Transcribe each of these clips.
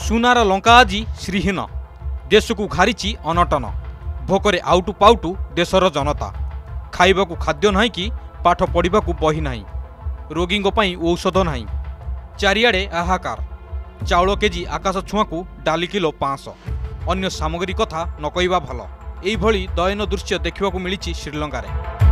सुनार लंका आज श्रीहीन देश को घारी अनटन भोकरे आउटु पाउटु देशर जनता खाइबाकू खाद्य नहीं कि पाठ पढ़ाकू बही नहीं रोगी औषध नहीं चारिआडे हाहाकार चाउल केजी आकाश छुआ को डाली किलो 500 अन्य सामग्री कथा न कहवा भल यही दयन दृश्य देखा मिली श्रीलंकार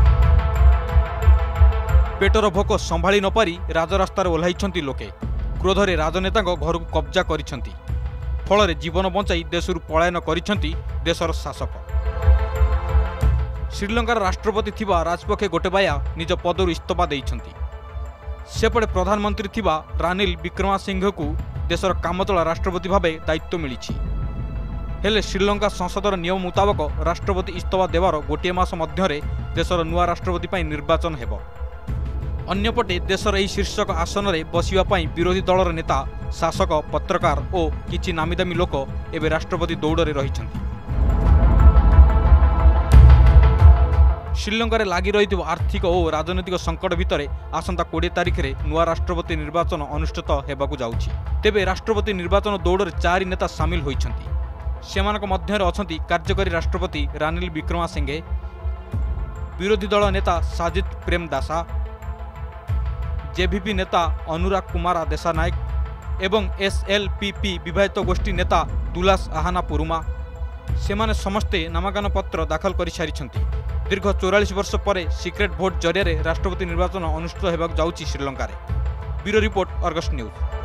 पेटर भोक संभाली नपारी राजरास्तार ओह्लाई लोके क्रोधरे राजनेता घर को कब्जा करिसेंती फल जीवन बचाई देश पलायन करिसेंती देशर शासक श्रीलंकार राष्ट्रपति थिबा राजपक्षे गोटे बाया निज पदरु इस्तीफा देइछंती सेपटे प्रधानमंत्री थिबा रानिल विक्रमासिंघे को देशर कामतोला राष्ट्रपति भावे दायित्व मिली हेले श्रीलंका संसदर नियम मुताबक राष्ट्रपति इस्तीफा देवार गोटे मास मध्यरे देशर नुआ राष्ट्रपति पाई निर्वाचन हेबो। अन्यपटे देशर यही शीर्षक आसन में बसवाई विरोधी दलर नेता शासक पत्रकार और किछि नामीदामी लोक एवं राष्ट्रपति दौड़े रही श्रीलंकार लगी रही आर्थिक और राजनैतिक संकट भितर आसंता 20 तारिख में नुआ राष्ट्रपति निर्वाचन अनुष्ठित होगाकू जाउछि। तेबे राष्ट्रपति निर्वाचन दौड़े 4 नेता सामिल होइछन्ति। सेमानक मध्यरे अछन्ति कार्यकारी राष्ट्रपति रानिल विक्रमासिंघे, विरोधी दल नेता साजिद प्रेमदासा, जेवीपी नेता अनुराग कुमार देसानायक एवं एसएलपीपी विवाहित गोष्ठी नेता दुलास आहाना पुरुमा सेमाने समस्ते नामांकन पत्र दाखल कर सारी दीर्घ 44 वर्ष पर सिक्रेट भोट जरिया राष्ट्रपति निर्वाचन अनुष्ठित होगाकू जाउछि श्रीलंकार। Bureau report, Argus news.